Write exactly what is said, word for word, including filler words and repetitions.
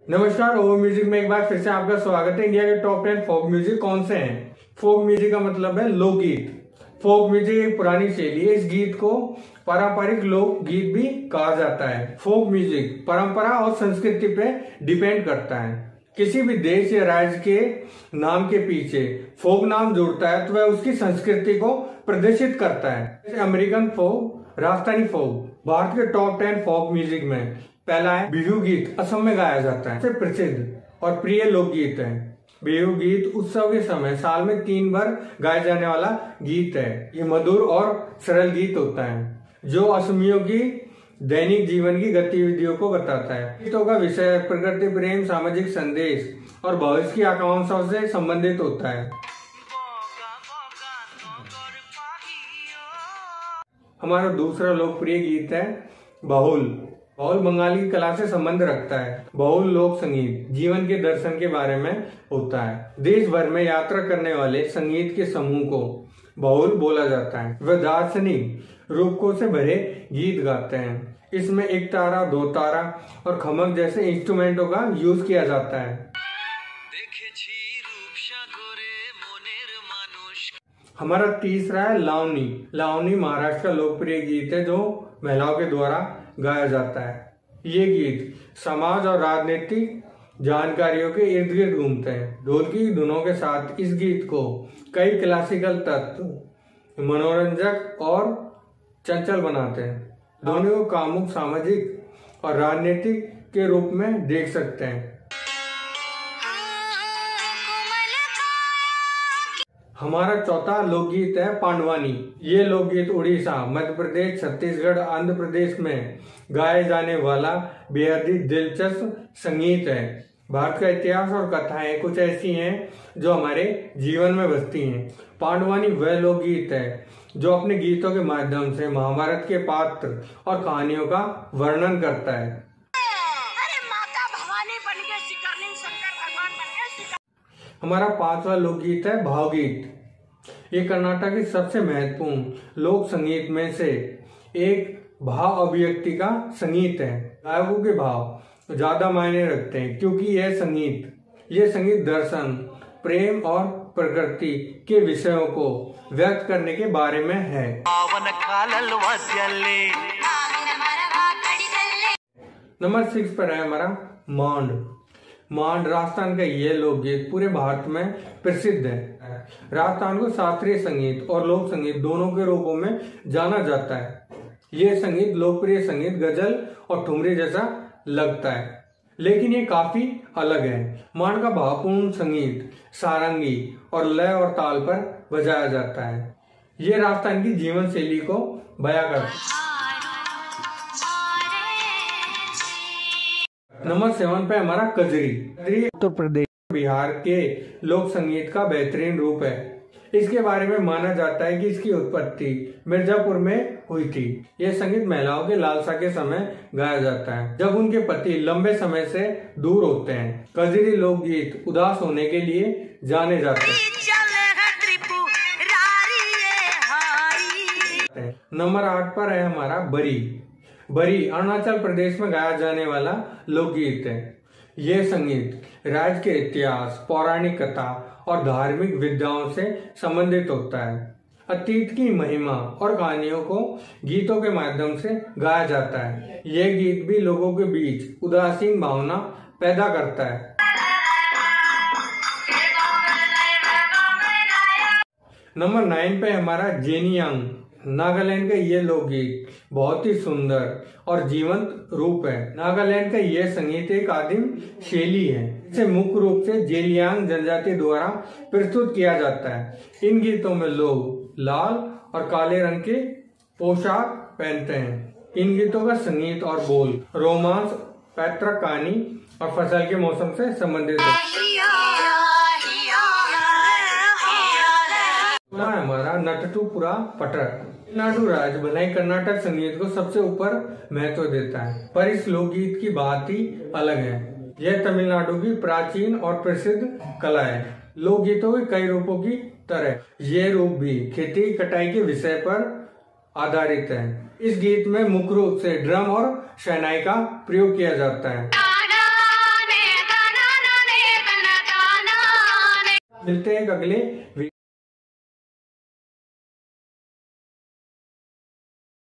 नमस्कार, over music में एक बार फिर से आपका स्वागत है। इंडिया के टॉप टेन फोक म्यूजिक कौन से हैं? फोक म्यूजिक का मतलब है लोकगीत। फोक म्यूजिक एक पुरानी शैली है। इस गीत को पारंपरिक लोक गीत भी कहा जाता है। फोक म्यूजिक परंपरा और संस्कृति पे डिपेंड करता है। किसी भी देश या राज्य के नाम के पीछे फोक नाम जुड़ता है तो वह उसकी संस्कृति को प्रदर्शित करता है। जैसे American folk, Rajasthani folk. Bharat के टॉप टेन फोक म्यूजिक में पहला है बिहू गीत, असम में गाया जाता है। सबसे प्रसिद्ध और प्रिय लोकगीत है। बिहू गीत उत्सव के समय साल में तीन बार गाया जाने वाला गीत है। ये मधुर और सरल गीत होता है जो असमियों की दैनिक जीवन की गतिविधियों को बताता है। गीतों का विषय प्रकृति प्रेम, सामाजिक संदेश और भविष्य की आकांक्षाओं से संबंधित होता है। हमारा दूसरा लोकप्रिय गीत है बाउल। बाउल बंगाली कला से संबंध रखता है। बाउल लोक संगीत जीवन के दर्शन के बारे में होता है। देश भर में यात्रा करने वाले संगीत के समूह को बाउल बोला जाता है। वे दार्शनिक रूपों से भरे गीत गाते हैं। इसमें एक तारा, दो तारा और खमक जैसे इंस्ट्रूमेंटों का यूज किया जाता है। हमारा तीसरा है लावनी। लावनी महाराष्ट्र का लोकप्रिय गीत है जो महिलाओं के द्वारा गाया जाता है। ये गीत समाज और राजनीतिक जानकारियों के इर्द गिर्द घूमते हैं। ढोल की धुनों के साथ इस गीत को कई क्लासिकल तत्व मनोरंजक और चंचल बनाते हैं। दोनों को कामुक, सामाजिक और राजनीतिक के रूप में देख सकते हैं। हमारा चौथा लोकगीत है पांडवानी। ये लोकगीत उड़ीसा, मध्य प्रदेश, छत्तीसगढ़, आंध्र प्रदेश में गाए जाने वाला बेहद ही दिलचस्प संगीत है। भारत का इतिहास और कथाएं कुछ ऐसी हैं जो हमारे जीवन में बसती हैं। पांडवानी वह लोकगीत है जो अपने गीतों के माध्यम से महाभारत के पात्र और कहानियों का वर्णन करता है। हमारा पांचवा लोकगीत है भावगीत। ये कर्नाटक की सबसे महत्वपूर्ण लोक संगीत में से एक भाव अभिव्यक्ति का संगीत है। गायकों के भाव ज्यादा मायने रखते हैं क्योंकि यह संगीत ये संगीत दर्शन, प्रेम और प्रकृति के विषयों को व्यक्त करने के बारे में है। नंबर सिक्स पर है हमारा मांड। मांड राजस्थान का यह लोकगीत पूरे भारत में प्रसिद्ध है। राजस्थान को शास्त्रीय संगीत और लोक संगीत दोनों के रूपों में जाना जाता है। यह संगीत लोकप्रिय संगीत, गजल और ठुमरी जैसा लगता है, लेकिन ये काफी अलग है। मांड का भावपूर्ण संगीत सारंगी और लय और ताल पर बजाया जाता है। ये राजस्थान की जीवन शैली को बयां करता है। नंबर सेवन पे हमारा कजरी। कजरी उत्तर प्रदेश, बिहार के लोक संगीत का बेहतरीन रूप है। इसके बारे में माना जाता है कि इसकी उत्पत्ति मिर्जापुर में हुई थी। यह संगीत महिलाओं के लालसा के समय गाया जाता है जब उनके पति लंबे समय से दूर होते हैं। कजरी लोकगीत उदास होने के लिए जाने जाते हैं। नंबर आठ पर है हमारा बरी। बरी अरुणाचल प्रदेश में गाया जाने वाला लोकगीत है। यह संगीत राज्य के इतिहास, पौराणिक कथा और धार्मिक विद्याओं से संबंधित होता है। अतीत की महिमा और कहानियों को गीतों के माध्यम से गाया जाता है। यह गीत भी लोगों के बीच उदासीन भावना पैदा करता है। नंबर नाइन पे हमारा जेनियांग। नागालैंड का यह लोकगीत बहुत ही सुंदर और जीवंत रूप है। नागालैंड का यह संगीत एक आदिम शैली है। इसे मुख्य रूप से जेलियांग जनजाति द्वारा प्रस्तुत किया जाता है। इन गीतों में लोग लाल और काले रंग के पोशाक पहनते हैं। इन गीतों का संगीत और बोल रोमांस, पैतृक कहानी और फसल के मौसम से संबंधित है। हमारा नटटुपुरा पटक। तमिलनाडु राज्य भले कर्नाटक संगीत को सबसे ऊपर महत्व देता है, पर इस लोकगीत की बात ही अलग है। यह तमिलनाडु की प्राचीन और प्रसिद्ध कला है। लोकगीतों के कई रूपों की तरह यह रूप भी खेती कटाई के विषय पर आधारित है। इस गीत में मुख्य रूप से ड्रम और शहनाई का प्रयोग किया जाता है। मिलते हैं एक अगले